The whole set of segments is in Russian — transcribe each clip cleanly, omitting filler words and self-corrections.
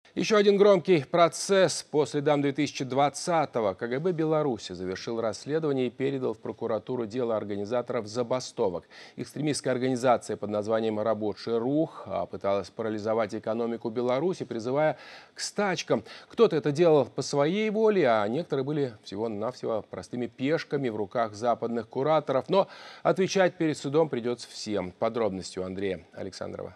Еще один громкий процесс. По следам 2020-го КГБ Беларуси завершил расследование и передал в прокуратуру дело организаторов забастовок. Экстремистская организация под названием «Рабочий рух» пыталась парализовать экономику Беларуси, призывая к стачкам. Кто-то это делал по своей воле, а некоторые были всего-навсего простыми пешками в руках западных кураторов. Но отвечать перед судом придется всем. Подробности у Андрея Александрова.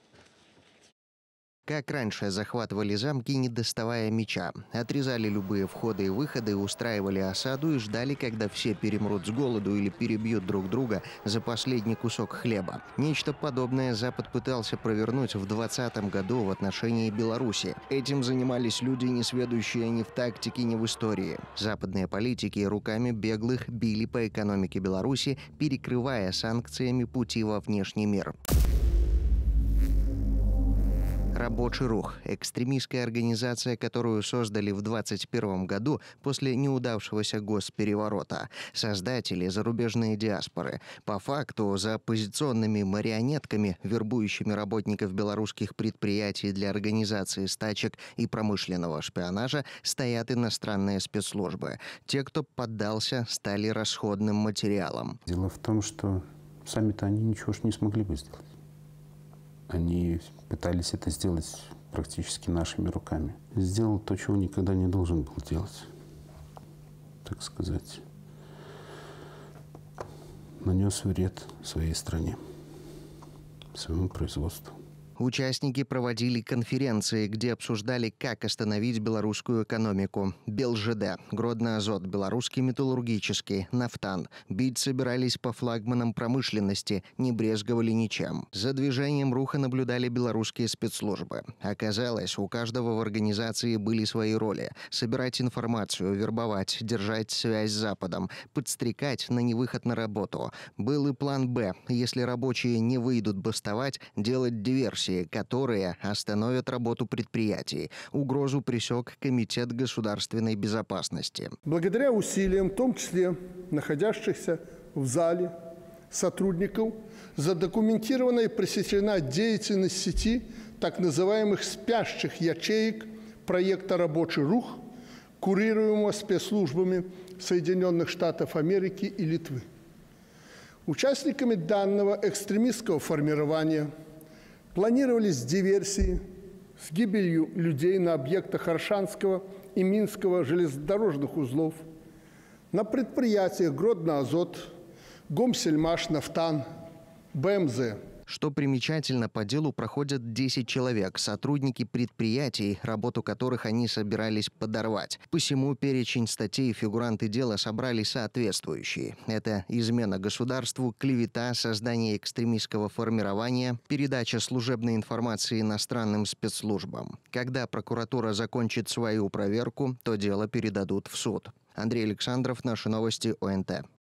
Как раньше захватывали замки, не доставая меча. Отрезали любые входы и выходы, устраивали осаду и ждали, когда все перемрут с голоду или перебьют друг друга за последний кусок хлеба. Нечто подобное Запад пытался провернуть в 2020 году в отношении Беларуси. Этим занимались люди, не сведущие ни в тактике, ни в истории. Западные политики руками беглых били по экономике Беларуси, перекрывая санкциями пути во внешний мир. «Рабочий рух» – экстремистская организация, которую создали в 2021 году после неудавшегося госпереворота. Создатели – зарубежные диаспоры. По факту, за оппозиционными марионетками, вербующими работников белорусских предприятий для организации стачек и промышленного шпионажа, стоят иностранные спецслужбы. Те, кто поддался, стали расходным материалом. Дело в том, что сами-то они ничего не смогли бы сделать. Они пытались это сделать практически нашими руками. Сделал то, чего никогда не должен был делать. Так сказать, нанес вред своей стране, своему производству. Участники проводили конференции, где обсуждали, как остановить белорусскую экономику. БелЖД, Гродно-Азот, Белорусский металлургический, Нафтан. Бить собирались по флагманам промышленности, не брезговали ничем. За движением руха наблюдали белорусские спецслужбы. Оказалось, у каждого в организации были свои роли. Собирать информацию, вербовать, держать связь с Западом, подстрекать на невыход на работу. Был и план «Б». Если рабочие не выйдут бастовать, делать диверсии, которые остановят работу предприятий. Угрозу пресек Комитет государственной безопасности. Благодаря усилиям, в том числе находящихся в зале сотрудников, задокументирована и пресечена деятельность сети так называемых спящих ячеек проекта «Рабочий рух», курируемого спецслужбами Соединенных Штатов Америки и Литвы. Участниками данного экстремистского формирования планировались диверсии с гибелью людей на объектах Аршанского и Минского железнодорожных узлов, на предприятиях Гродно-Азот, Гомсельмаш, Нафтан, БМЗ. Что примечательно, по делу проходят 10 человек, сотрудники предприятий, работу которых они собирались подорвать. Посему перечень статей фигуранты дела собрали соответствующие. Это измена государству, клевета, создание экстремистского формирования, передача служебной информации иностранным спецслужбам. Когда прокуратура закончит свою проверку, то дело передадут в суд. Андрей Александров, наши новости, ОНТ.